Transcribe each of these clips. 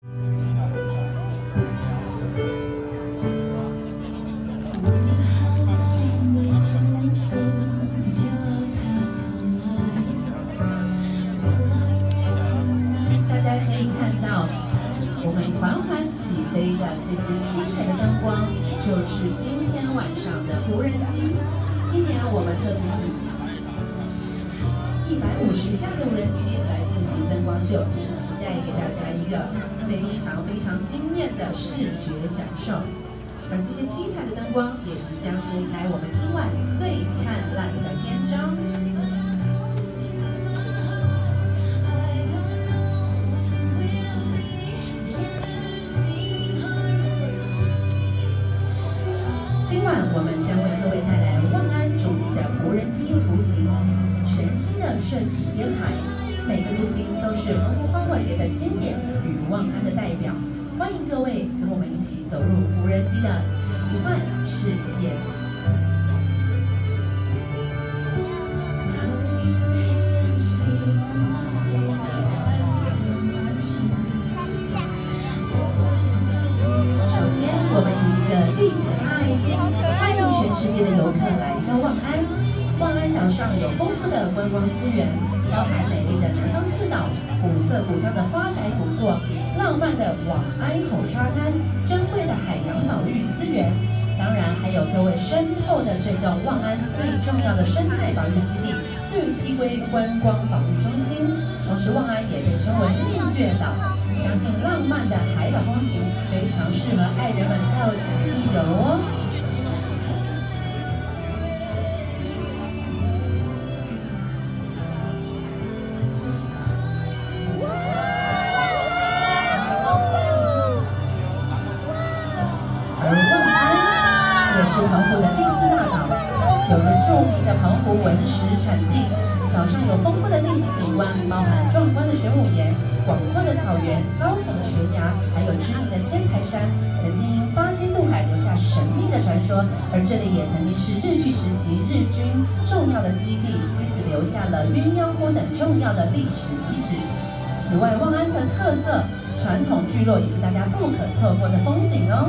大家可以看到，我们缓缓起飞的这些七彩的灯光，就是今天晚上的无人机。今年我们特别以150架的无人机来进行灯光秀，就是期待给大家一个非常非常惊艳的视觉享受。而这些七彩的灯光也即将揭开我们今晚最灿烂的篇章。今晚我们将为各位带来万安主题的无人机图形，全新的设计编排，每个图形都是澎湖花火节的经典与万安的代表。欢迎各位跟我们一起走入无人机的奇幻世界。首先，我们以一个立体的爱心欢迎全世界的游客来到万安。万安岛上有丰富的观光资源，包含美丽的南方四岛、古色古香的花宅古厝、浪漫的网安口沙滩、珍贵的海洋保育资源，当然还有各位身后的这栋万安最重要的生态保育基地——绿溪龟观光保育中心。同时，万安也被称为蜜月岛，相信浪漫的海岛风情非常适合爱人们到此一游哦。是澎湖的第4大岛，有着著名的澎湖文石产地。岛上有丰富的地形景观，包含壮观的玄武岩、广阔的草原、高耸的悬崖，还有知名的天台山。曾经因8000渡海留下神秘的传说，而这里也曾经是日据时期日军重要的基地，因此留下了鸳鸯锅等重要的历史遗址。此外，万安的特色传统聚落也是大家不可错过的风景哦。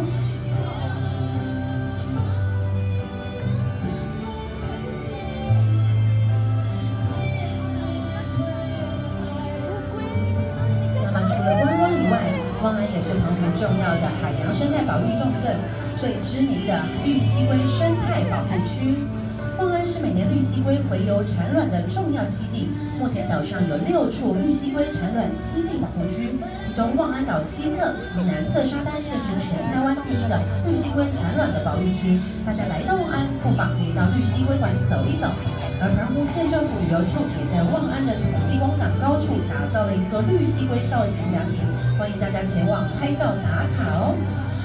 万安也是澎湖重要的海洋生态保育重镇，最知名的绿溪龟生态保护区。万安是每年绿溪龟洄游产卵的重要基地，目前岛上有6处绿溪龟产卵基地保护区，其中万安岛西侧及南侧沙滩更是全台湾第一个绿溪龟产卵的保育区。大家来到万安，不妨可以到绿溪龟馆走一走。而澎湖县政府旅游处也在万安的土地公港高处打造了一座绿溪龟造型凉亭，欢迎大家前往拍照打卡哦。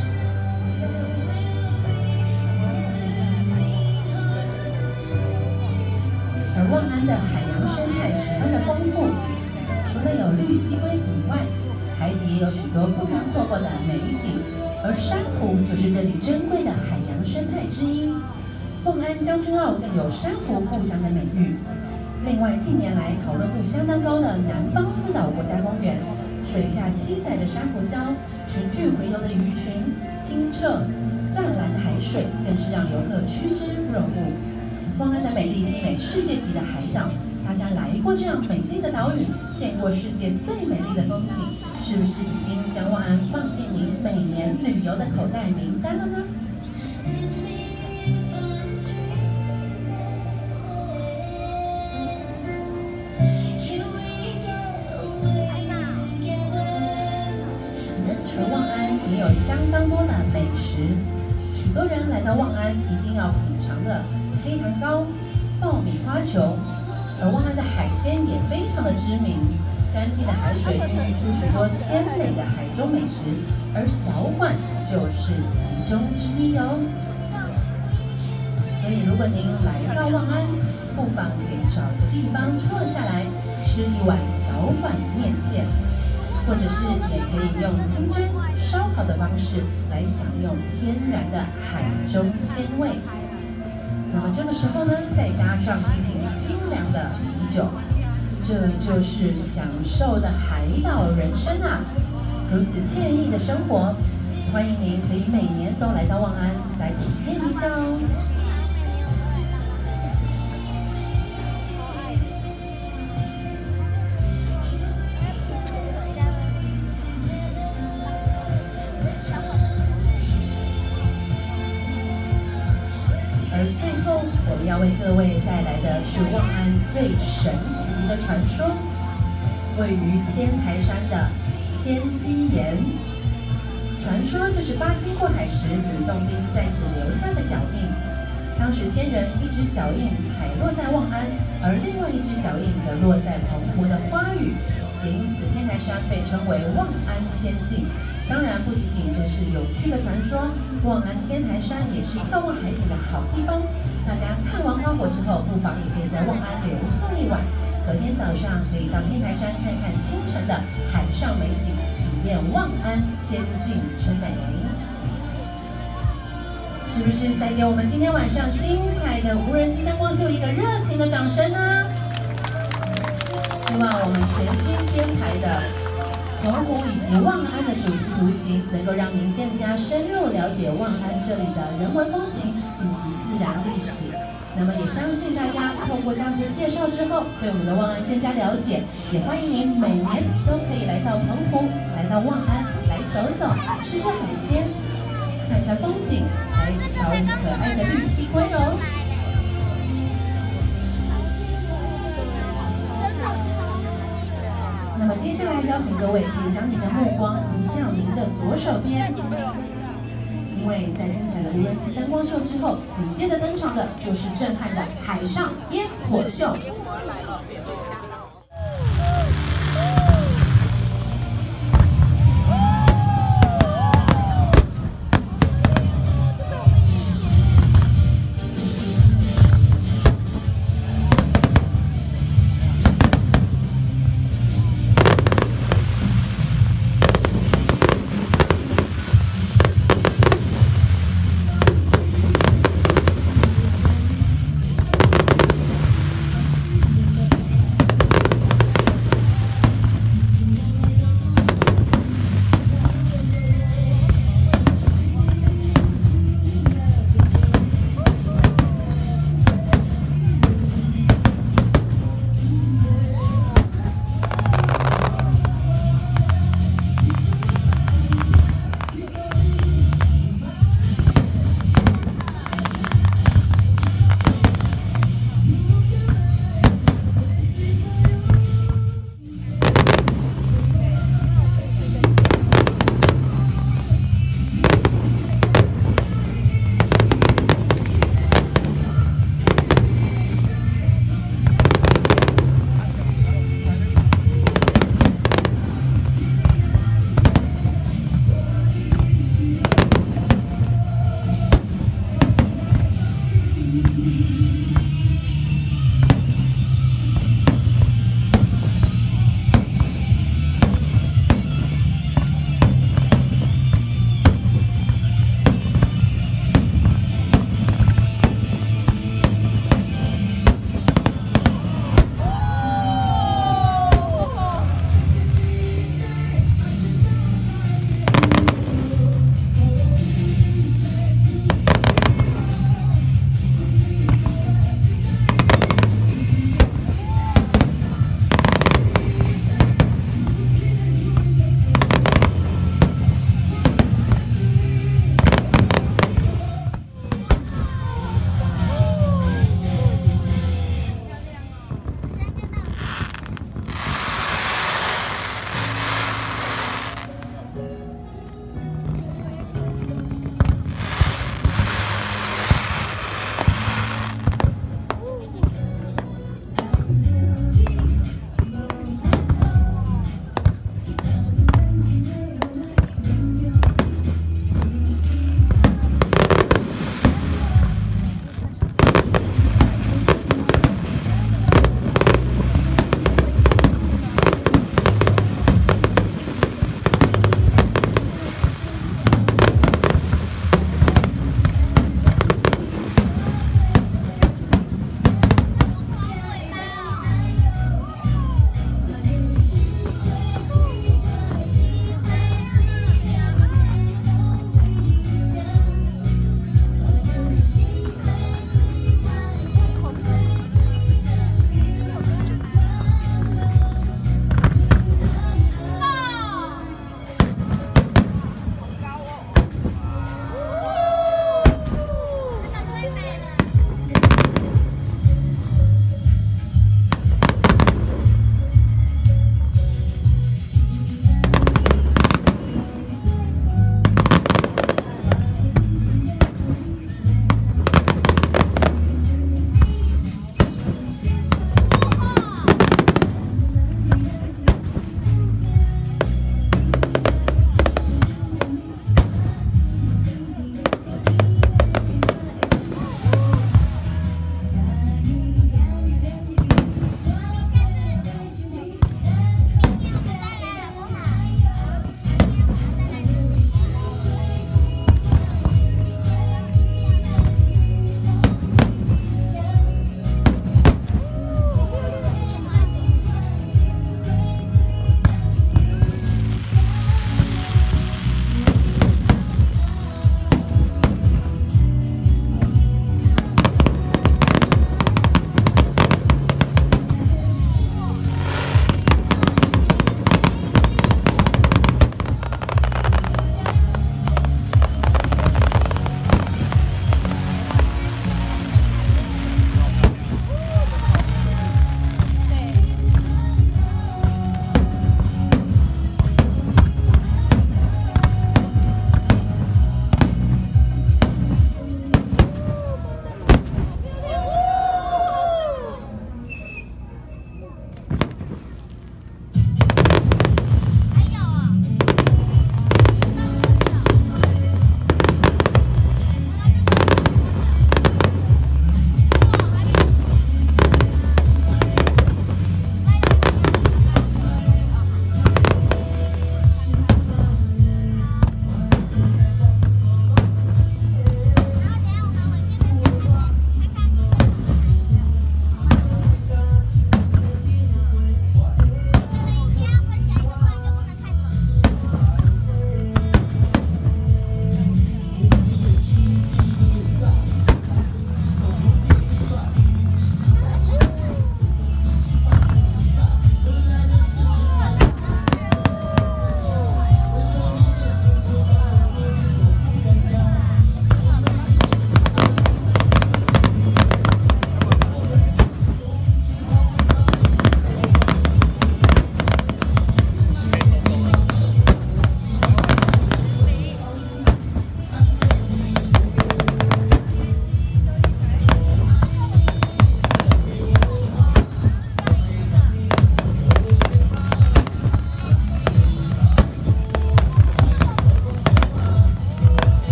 而万安的海洋生态十分的丰富，除了有绿溪龟以外，海底也有许多不能错过的美景，而珊瑚就是这里珍贵的海洋生态之一。万安将军澳更有珊瑚故乡的美誉。另外，近年来讨论度相当高的南方四岛国家公园，水下7彩的珊瑚礁，群聚洄游的鱼群，清澈湛蓝的海水，更是让游客趋之若鹜。万安的美丽媲美世界级的海岛，大家来过这样美丽的岛屿，见过世界最美丽的风景，是不是已经将万安放进您每年旅游的口袋名单了呢？而万安也有相当多的美食，许多人来到万安一定要品尝的黑糖糕、爆米花球。而万安的海鲜也非常的知名，干净的海水孕育出许多鲜美的海中美食，而小馆就是其中之一哦。所以，如果您来到万安，不妨可以找个地方坐下来，吃一碗小馆面线。或者是也可以用清蒸、烧烤的方式来享用天然的海中鲜味。那么这个时候呢，再搭上一瓶清凉的啤酒，这就是享受的海岛人生啊！ 如此惬意的生活。欢迎您可以每年都来到望安来体验一下哦。而最后，我们要为各位带来的是望安最神奇的传说，位于天台山的仙鸡岩。传说这是8星过海时吕洞宾在此留下的脚印。当时仙人一只脚印踩落在望安，而另外一只脚印则落在澎湖的花屿，也因此天台山被称为望安仙境。当然，不仅仅这是有趣的传说，望安天台山也是眺望海景的好地方。大家看完花火之后，不妨也可以在望安留宿一晚，隔天早上可以到天台山看看清晨的海上美景，体验望安仙境之美。是不是再给我们今天晚上精彩的无人机灯光秀一个热情的掌声呢？希望我们全新编排的澎湖以及望安的主题图形，能够让您更加深入了解望安这里的人文风情以及自然历史。那么也相信大家透过这样子的介绍之后，对我们的望安更加了解。也欢迎您每年都可以来到澎湖，来到望安来走走，吃吃海鲜，看看风景，来找可爱的绿蜥龟哦。那么接下来邀请各位可以将您的目光移向您的左手边，因为在精彩的无人机灯光秀之后，紧接着登场的就是震撼的海上烟火秀。